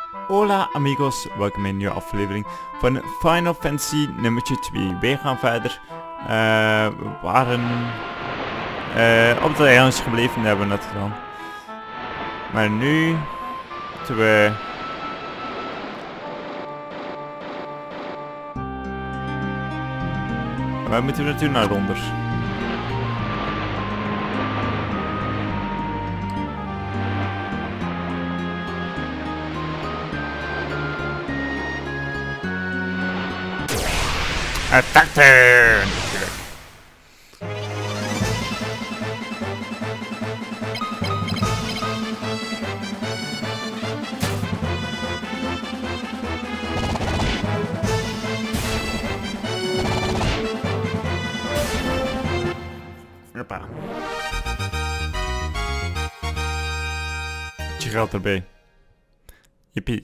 Hola amigos, welkom in een nieuwe aflevering van Final Fantasy nummertje 2. Wij gaan verder. We waren op het eilandje gebleven, dat hebben we net gedaan. Maar nu moeten we... Waar moeten we naartoe? Naar onder. Attacken! Natuurlijk. Hoppa. Je geld erbij. Jippie.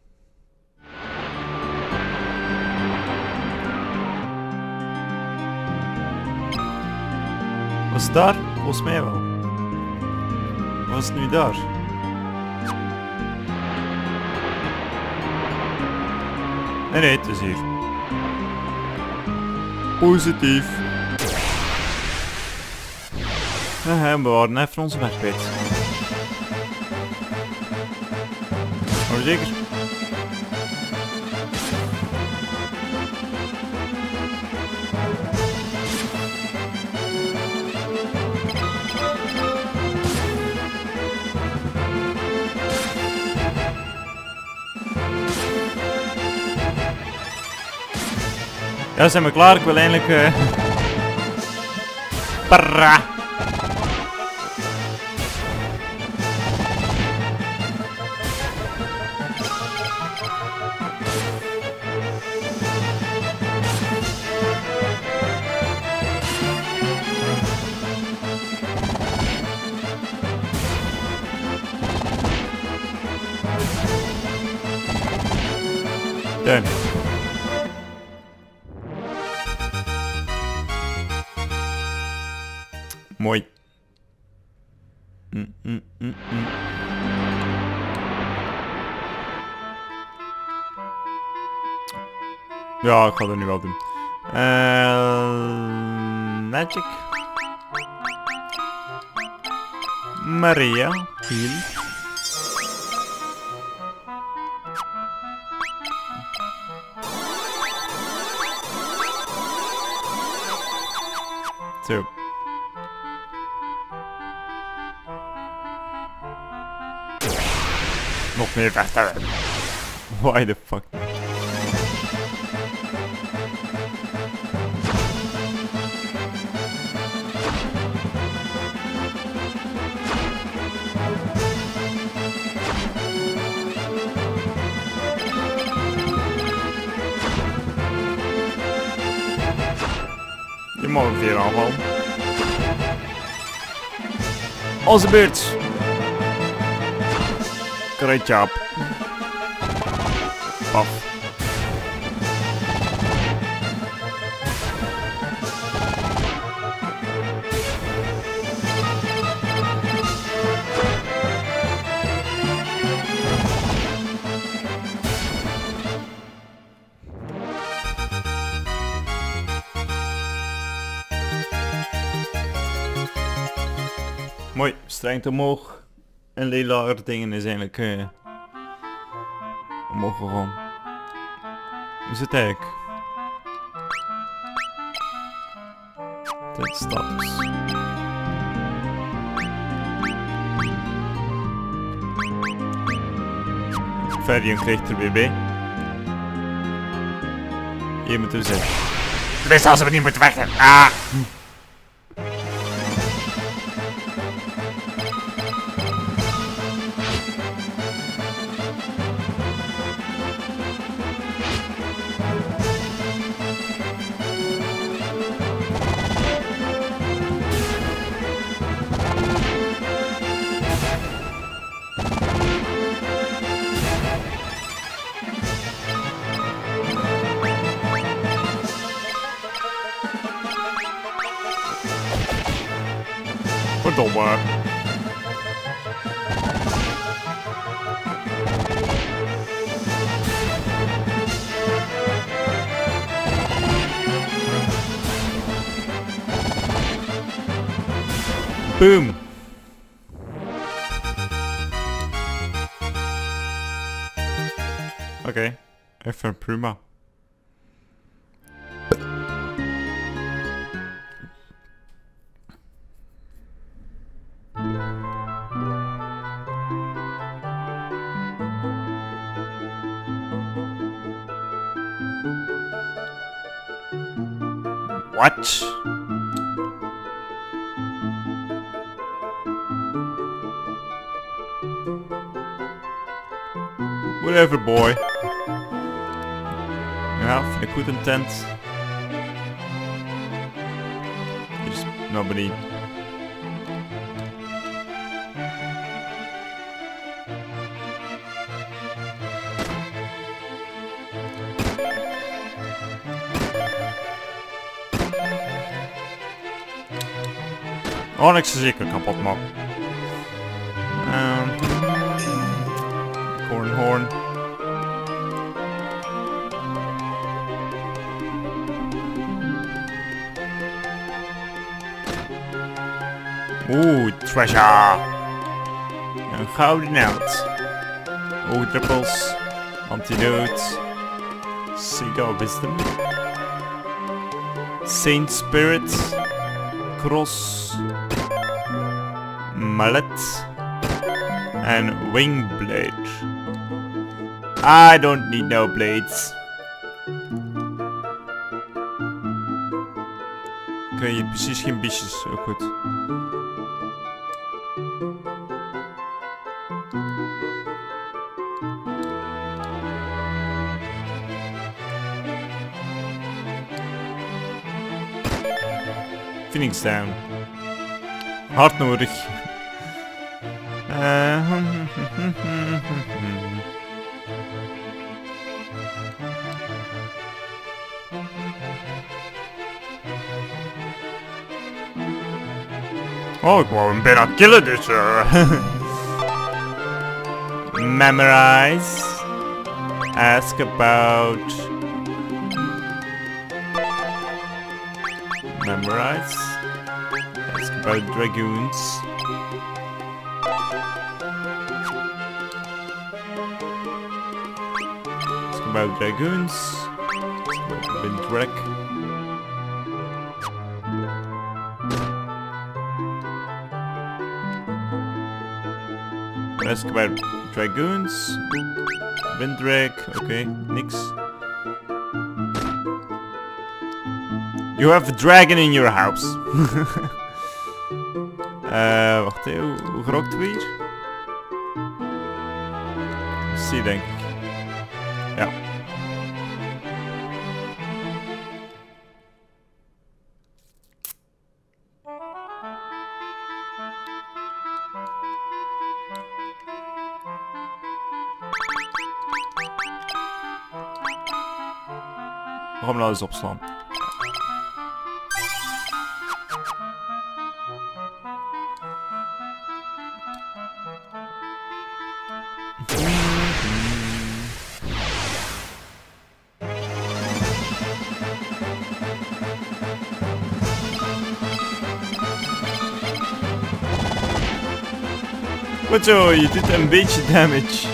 Was het daar? Volgens mij wel. Was het nu daar? Nee, het is hier. Positief. We waren even onze weg kwijt. Maar zeker. Ja, zijn we klaar? Ik wil eindelijk... Parra! Done. Mooi. Ja, ik ga dat nu wel doen. Magic. Maria. Heal. Zo. Nog meer vechten. Why the fuck? Je mag hem weer aanvallen. Onze beurt. Great job. Paf. Mooi, strength omhoog. En lila dingen is eigenlijk omhoog gegaan. Hoe zit het eigenlijk? Dit status. Varian krijgt er weer bij. Hier moeten we zitten. Wist als we niet moeten weg. Ah! Verdomme. Boom. Oké, even prima. What? Whatever, boy. Ja, vind ik goed een tent. Hier is nobody. Oh, niks is zeker kapot, man. Horn. Oeh, treasure. Een gouden naald. Oeh, druppels. Antidote. Cigar wisdom. Saint spirit. Cross. Mallet. En wingblade. I don't need no blades. Oké, hier precies geen biesjes. Ook goed. Phoenix down. Hard nodig. Oh, ik wou hem bijna killen dus. Memorize. Ask about. Memorize. Ask about dragoons. Ask about dragoons. Ask about Windwreck. Ask about dragoons. Windwreck. Oké, niks. You have a dragon in your house. Wacht even, hoe groot het weer? Zie denk ik. Ja. We gaan nou eens opslaan. Wat zo, je doet een beetje damage.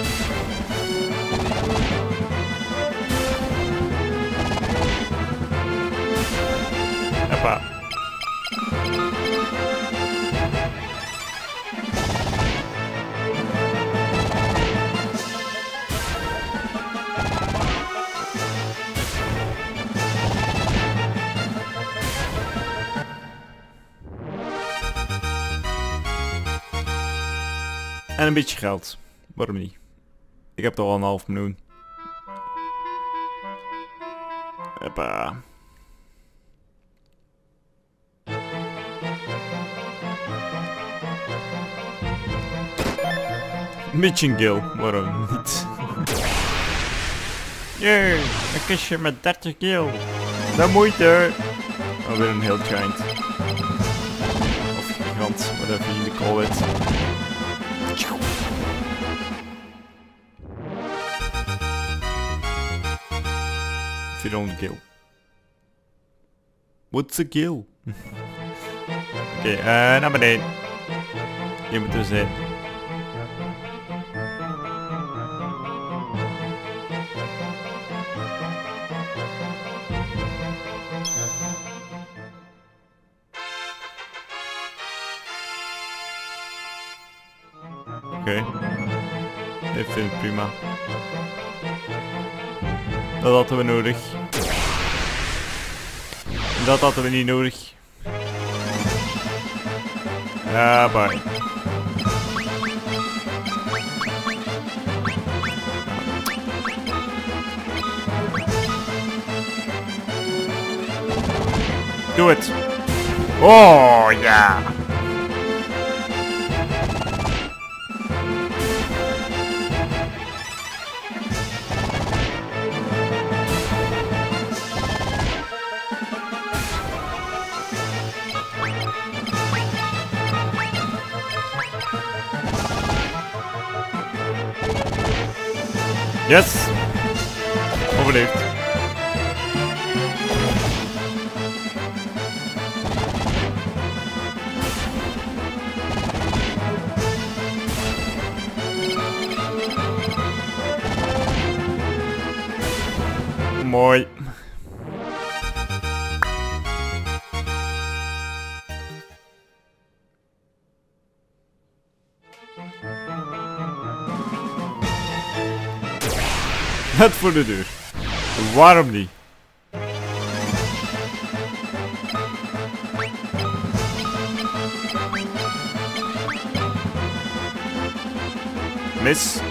Hoppa. En een beetje geld. Waarom niet? Ik heb toch al een half miljoen. Hoppa. Mitchingale, waarom niet? Jee, een kistje met 30 gil. De moeite. Alweer een heel giant. Of gigant, whatever you call it. 400 gil. What's a gil? Oké, naar beneden. Hier moeten we zijn. Oké. Ik vind het prima. Dat hadden we nodig. Dat hadden we niet nodig. Ja, bye. Doe het. Oh ja. Yes! Overleefd. Mooi. Net voor de deur. Waarom niet? Mis.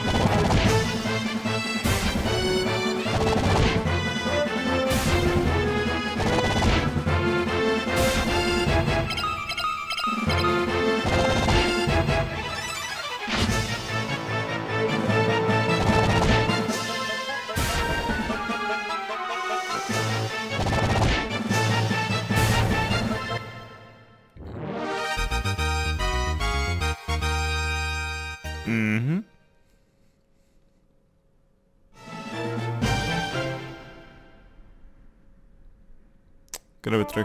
Mhm. Kunnen we terug?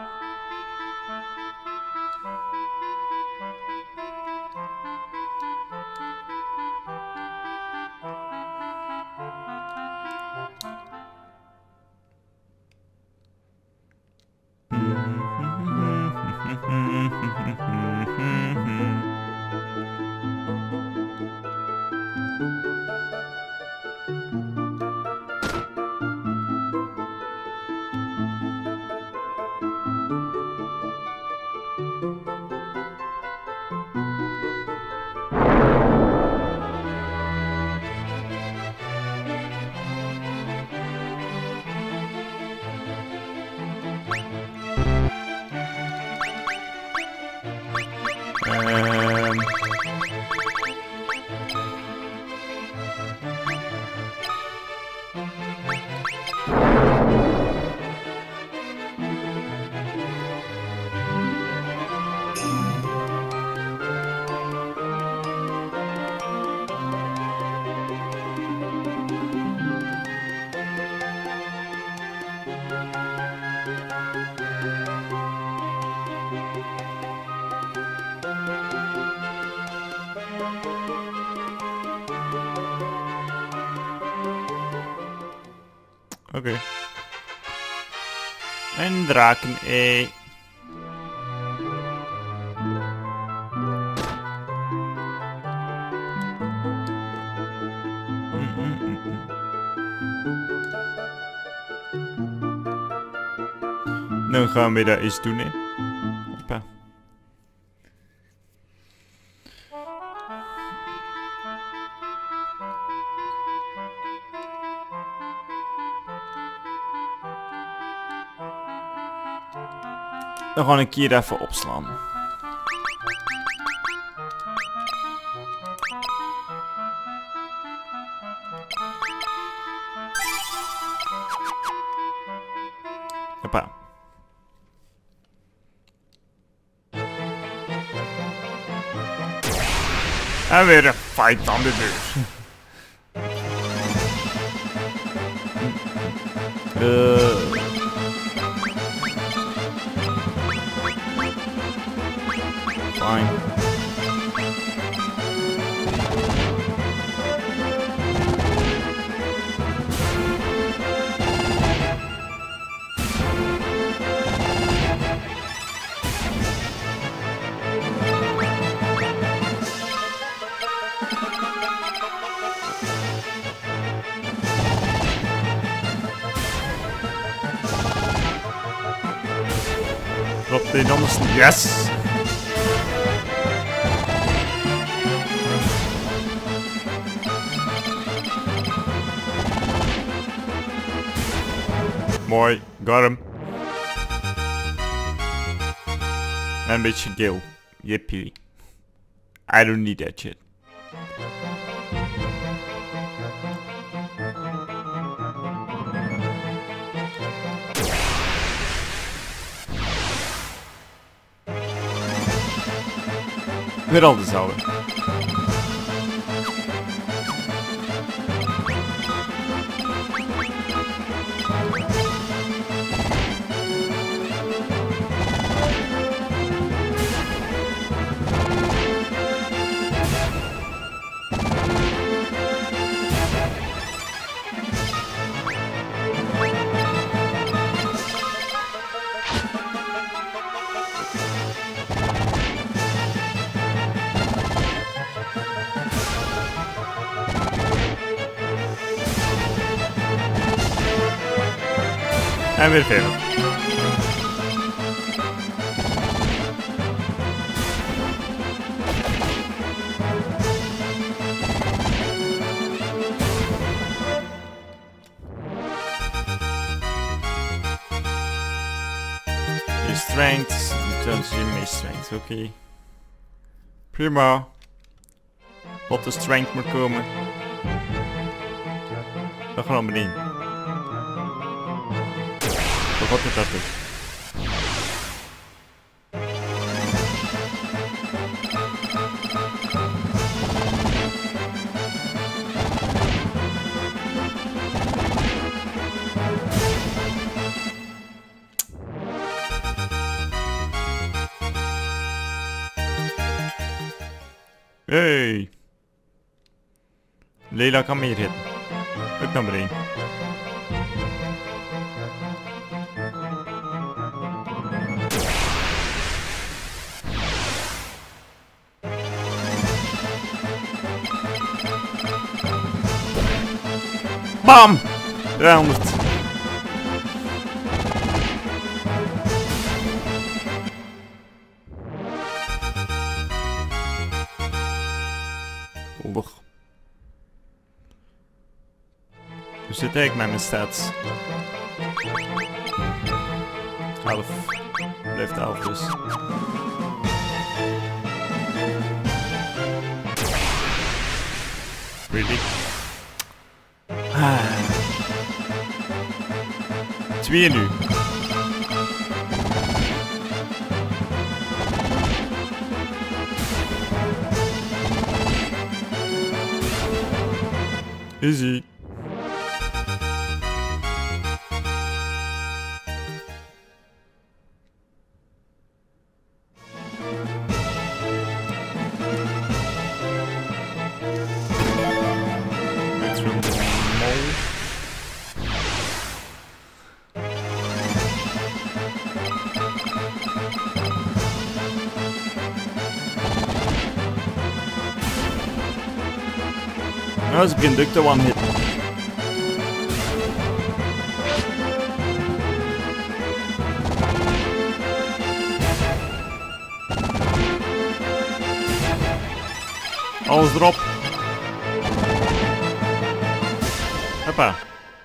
Oké. En draken-ei. Dan gaan we dat eens doen, hè. Hoppa. Dan ga ik hier even opslaan. Hoppa. En weer een fight aan de deur. Fine. Drop die anders. Yes! Mooi, got hem. En een beetje geel. Yippie. I don't need that shit. Weer al dezelfde. En weer verder. Je strength, returns je mee strength, oké. Prima. Wat de strength moet komen. Dan gaan we naar beneden. Wat is dat dus? Hey! Leila kan meer hitten. Ook naar beneden. Bam! 300. Oeh. Hoe zit ik met mijn stats? 11. Blijft 11 dus. Really? 2 nu. Easy. Nou, ze begint ook te one hit. Alles erop. Hoppa.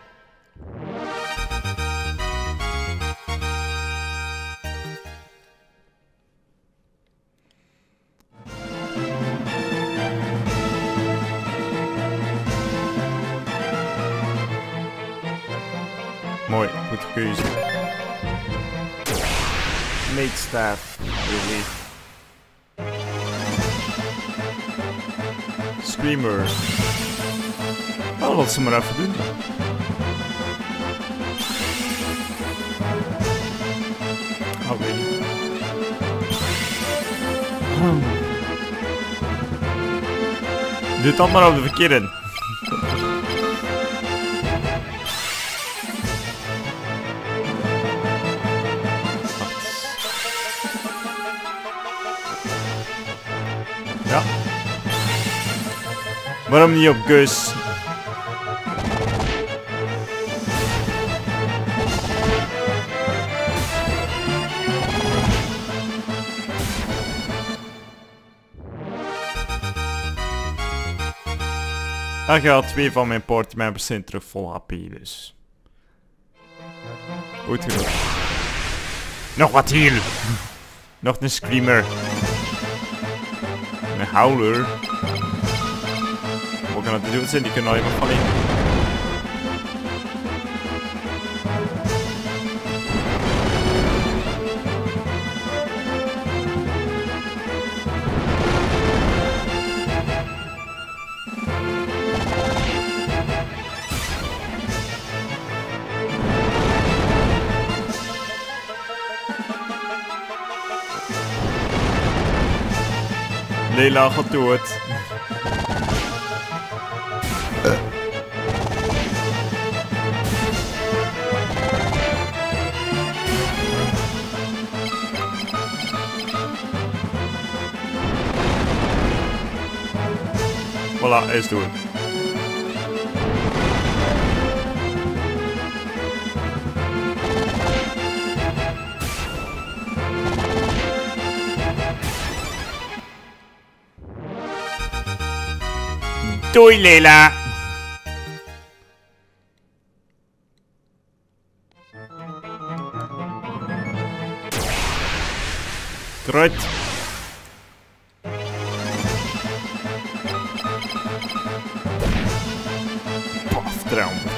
Mooi, goed keuze. Mate staff, really. Screamer. Oh, laat ze maar even doen. Oh, weet je. Doe het maar op de verkeerde. Ja. Waarom niet op Gus? Ach ja, 2 van mijn partymembers zijn terug vol HP, dus... Goed genoeg. Nog wat hier! Nog een screamer. Een howler. Wat kan dat doen zijn? Die kunnen even vallen. Leila gaat dood. Voilà, hij is dood. Doei Leila! Kruid! Paf, 300.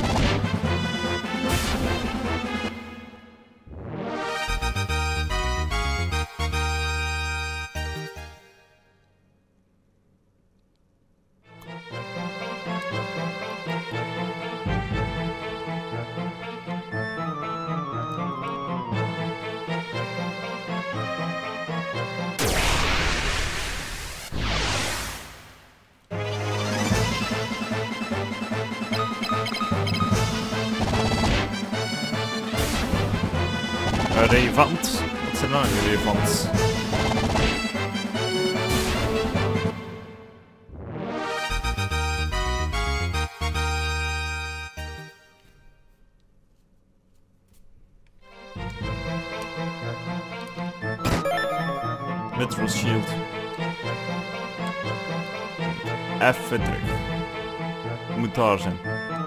Relevant? Wat zijn nou relevant? Mithril shield. Even terug. Moet daar zijn.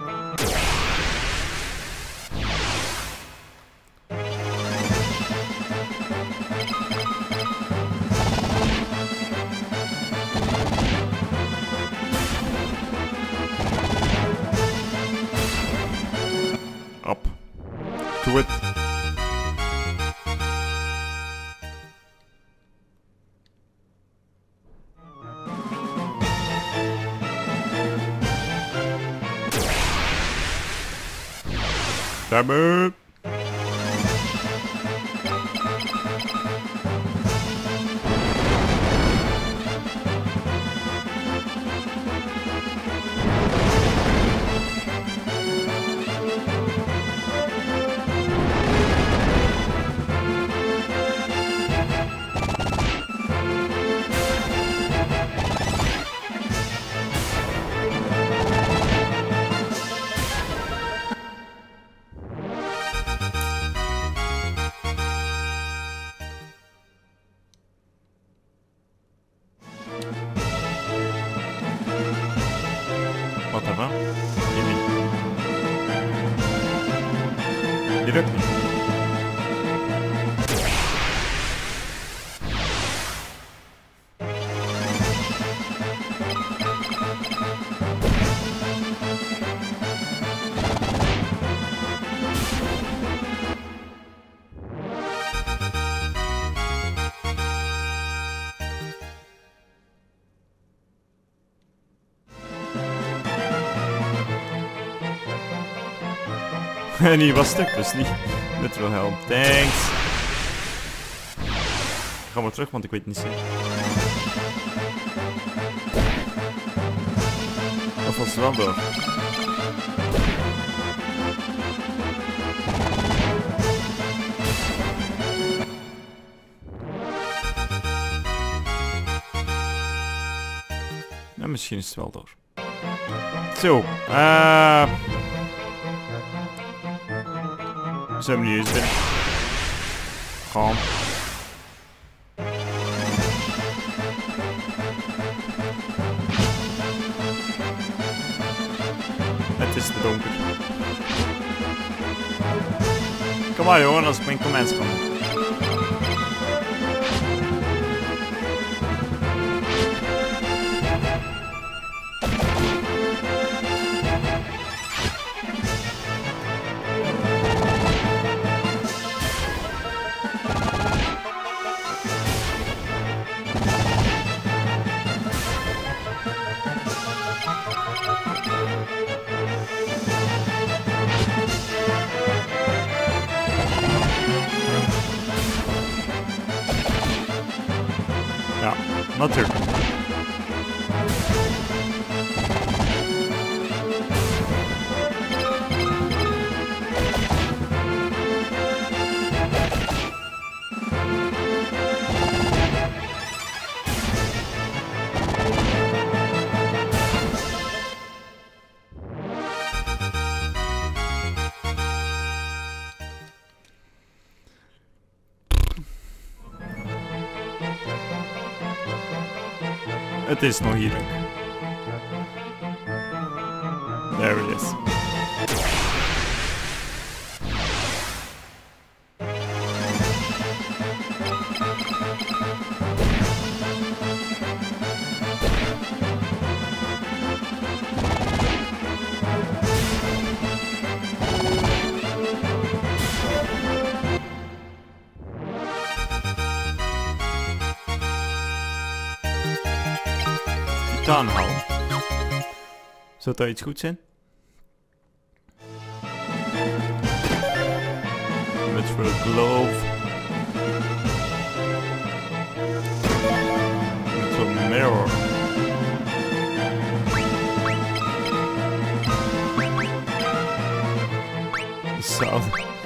Op. Doe het. Damn it. Wat dan? Hier niet. Hier ook niet. En die was stuk, dus niet. Mithril helm. Thanks. Ik ga maar terug, want ik weet niet zeker. Of was het wel door? Ja, misschien is het wel door. Zo, zijn we nu eens binnen? Kom. het is te donker. Kom maar jongen, als ik mijn comments kan. Ja, natuurlijk. Het is nog hier. There it is. Titaanhal. Zou dat iets goed zijn? Met voor de glove. Met zo'n mirror. Zo.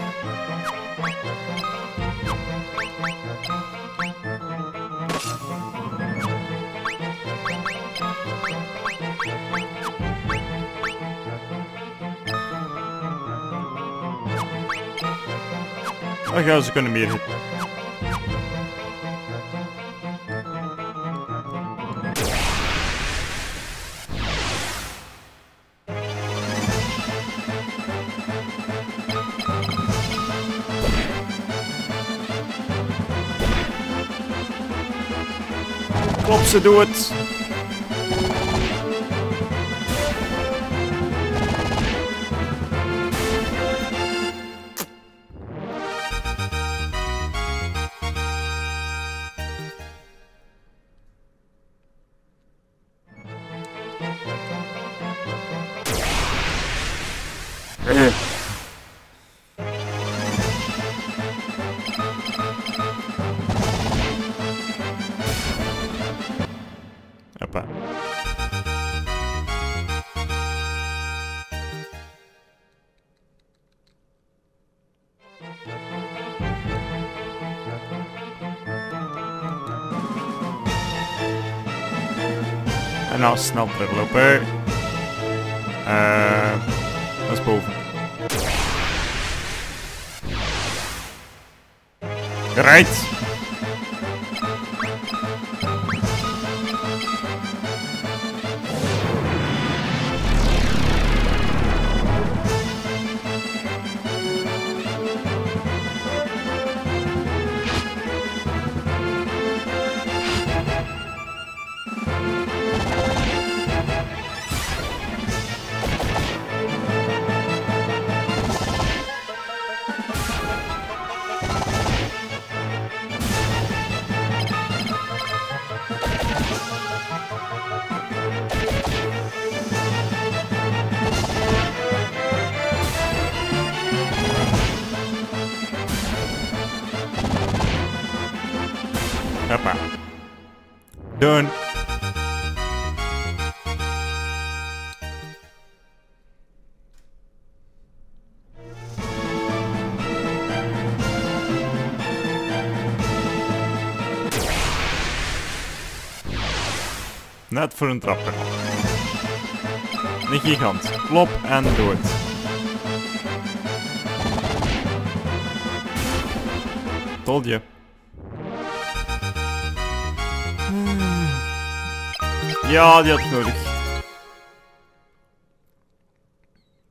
Ach ja, ze kunnen meer hitten. Klop ze, doe het! Hoppa. En nou snel teruglopen. Dat is boven. Gereid! Hoppa. Done. Net voor een trapper. Een gigant. Klop en dood. Told je. Ja, die had ik nodig.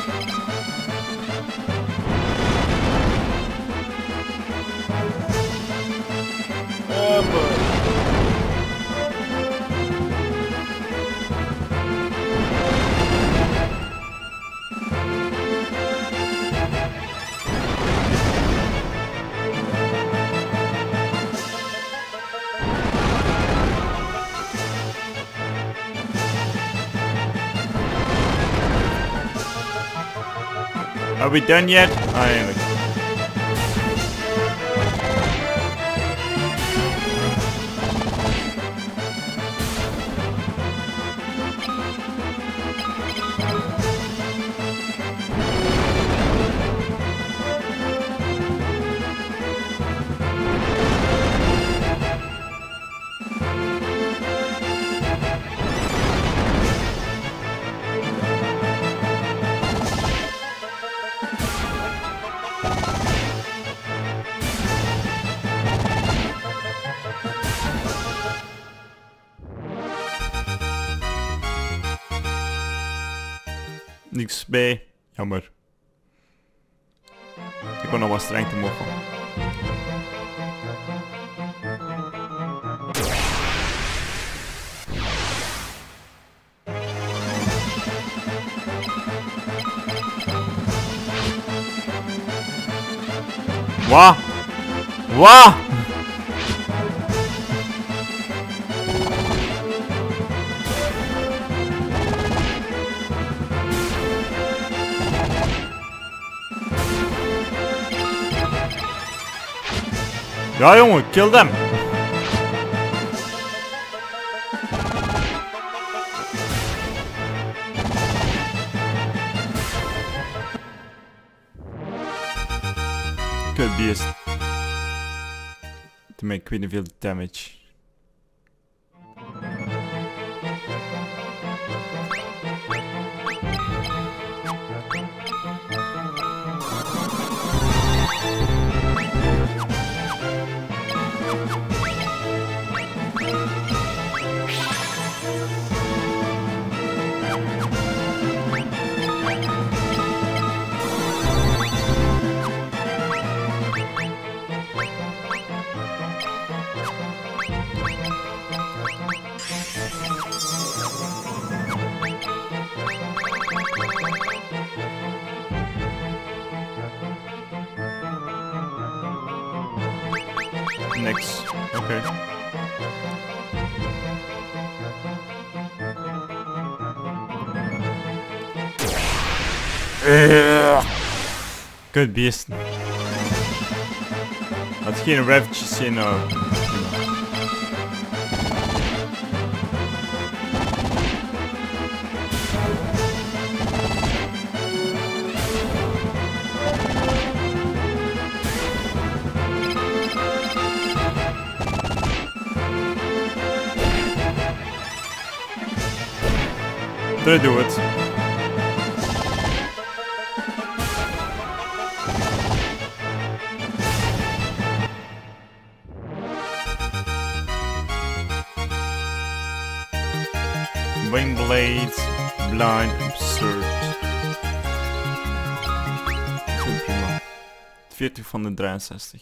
Are we done yet? Eindelijk. Niks bij. Jammer. Ik kon nog wat streng te mogen. Wat? Wat? Ja jongen, kill them. Good beast. To make quite a veel damage. Niks. Oké. Good beest. Had geen ravages in. Do it. Wing blades, blind, absurd. 40 van de 63.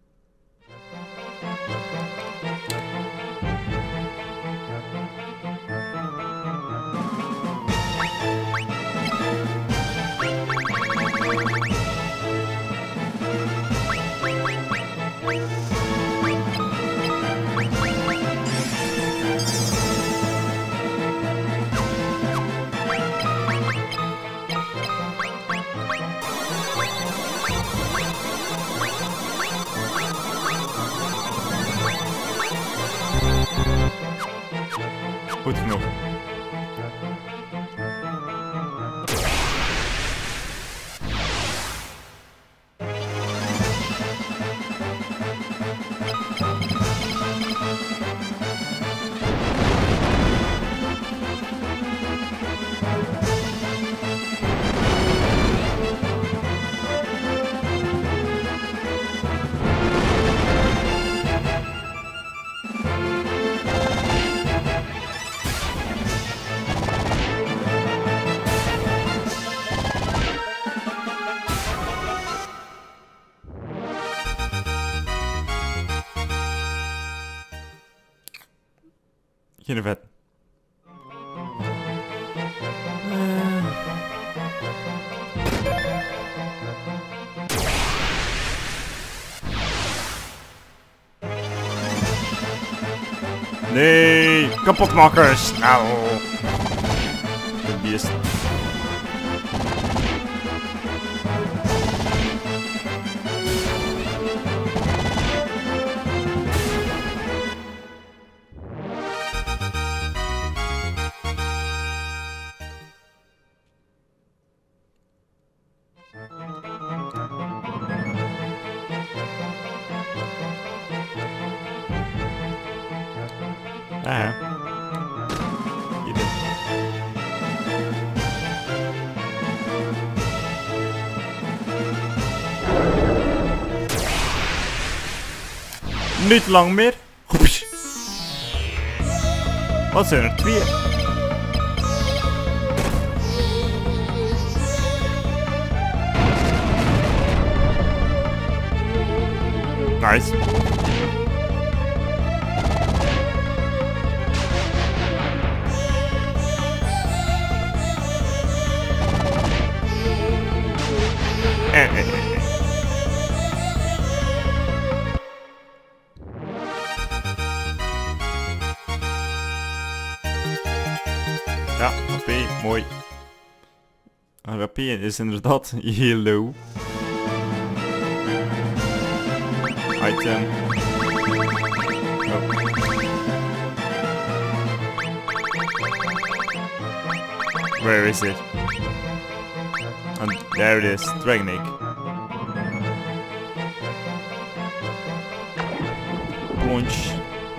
Goed genoeg. Geen vet. Nee, kapot maken, snel. De beest. Ja. Hier bent. Niet lang meer. Hoeps. Wat zijn er 2? Nice. Ja, HP, mooi. HP is inderdaad heel low. Item. Oh. Where is it? And there it is, Dragon Egg. Launch.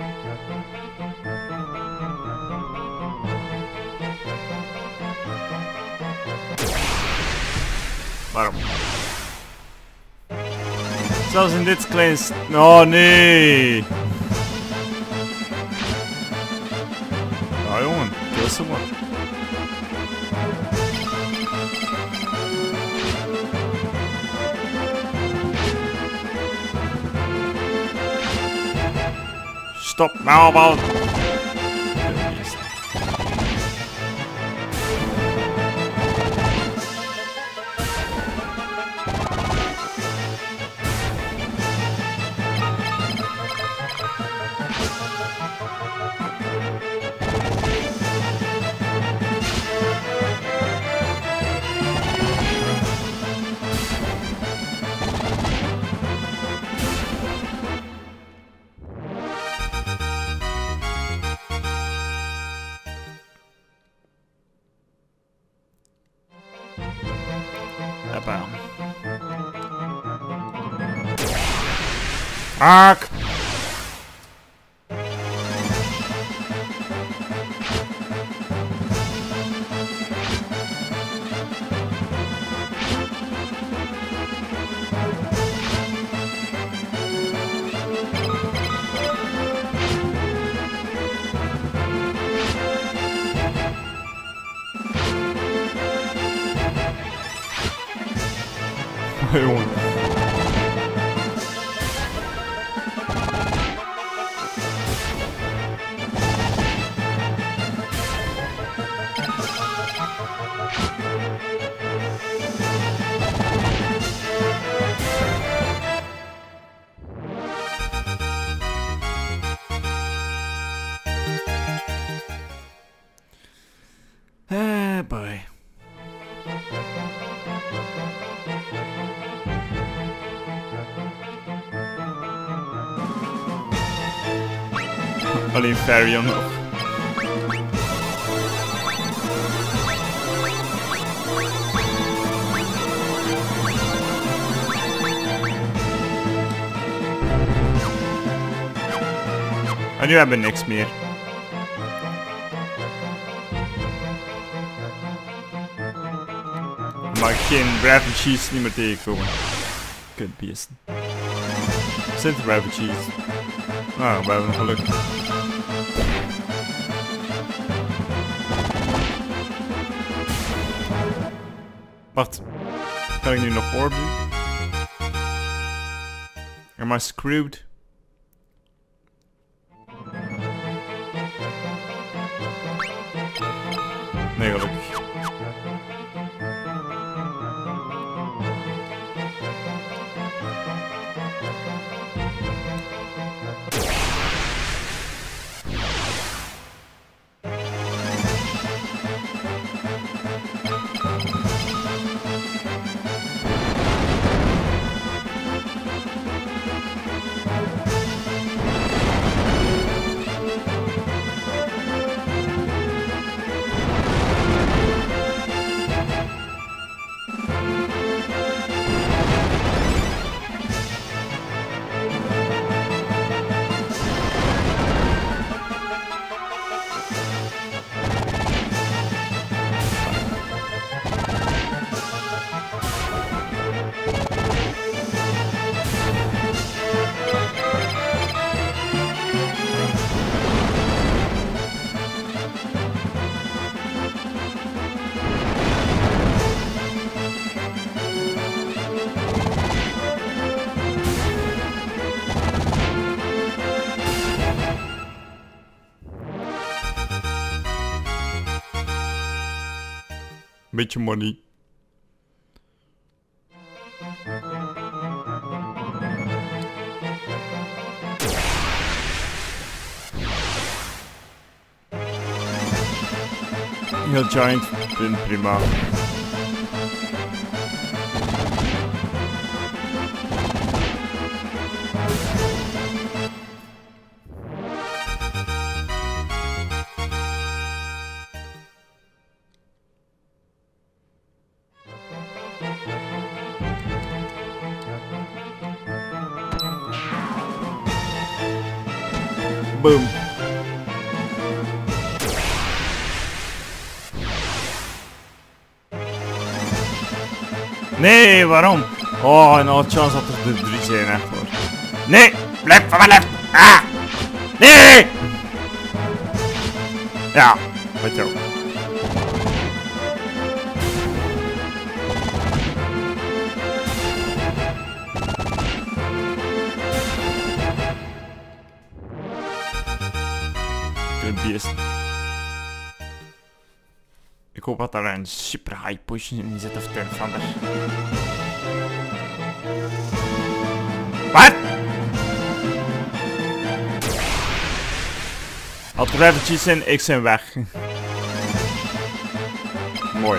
Waarom? Zelfs in dit kleine... Oh nee! Ja jongen, kill someone. Stop, nou about. Bam. Fuck! Jongen. Boy. Alleen Farion nog. En nu hebben we niks meer. Maar ik geen refugees niet meer tegenkomen. Kutbeesten. Sint refugees. Nou, we hebben nog geluk. Wacht. Kan ik nu nog orb doen? Am I screwed? eigenlijk. Beetje money. Heel giant, vind prima. Boom. Nee, waarom? Oh, en al chance had er de 3 zijn echt voor. Nee, blijf van mijn left. Ah! Nee! Ja, weet je ook. Beest. Ik hoop dat er een super high position in zit of het een ander. Wat? Als er eventjes zijn, ik zijn weg. Mooi.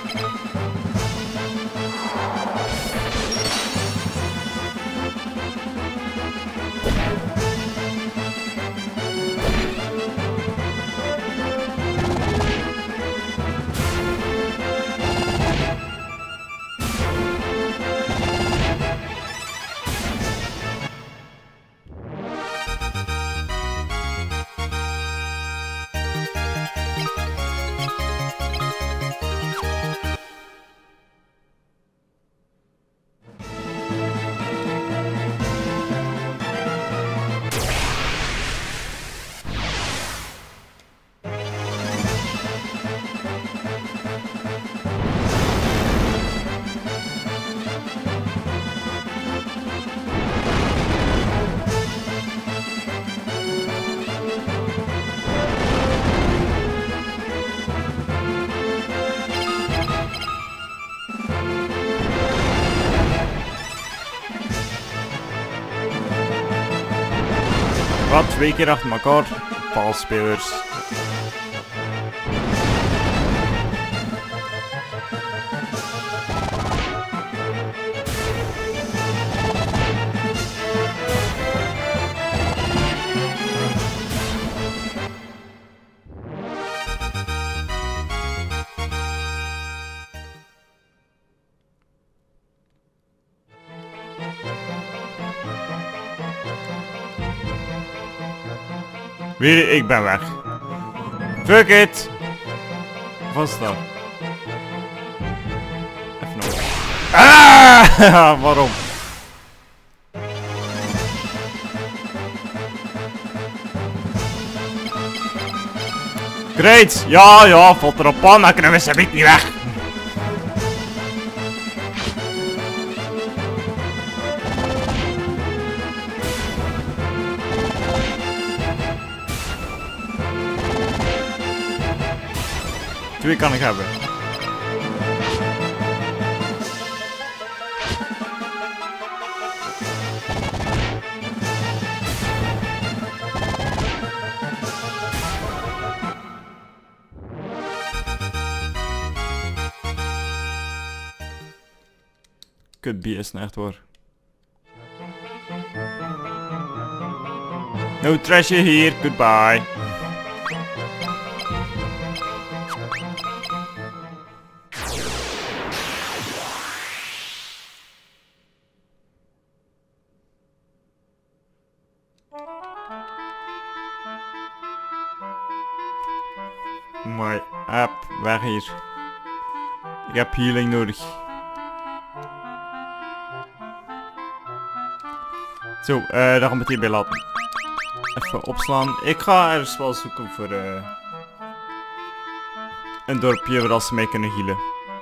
Wat, 2 keer achter elkaar. Valspelers. Wie, ik ben weg. Fuck it! Wat is dat? Even nog. Ah! Waarom? Great! Ja, ja, valt erop aan, dan kunnen we ze niet weg. 2 kan ik hebben. Kut BS, echt hoor. No treasure here, goodbye. My app, weg hier. Ik heb healing nodig. Zo, daar gaan we het hierbij laten. Even opslaan. Ik ga ergens wel zoeken voor een dorpje waar ze mij kunnen healen.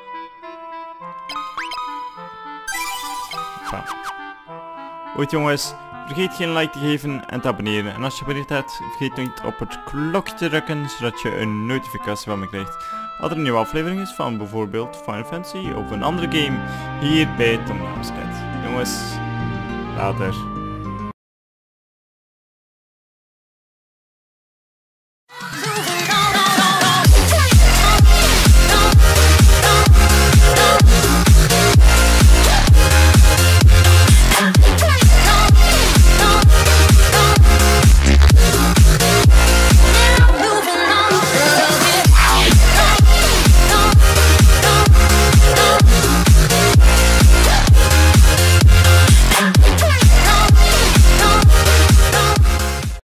Zo. Goed jongens, vergeet geen like te geven en te abonneren. En als je abonneerd hebt, vergeet niet op het klokje te drukken, zodat je een notificatie van me krijgt. Als er een nieuwe aflevering is van bijvoorbeeld Final Fantasy of een andere game hier bij Tom Namescat. Jongens, later.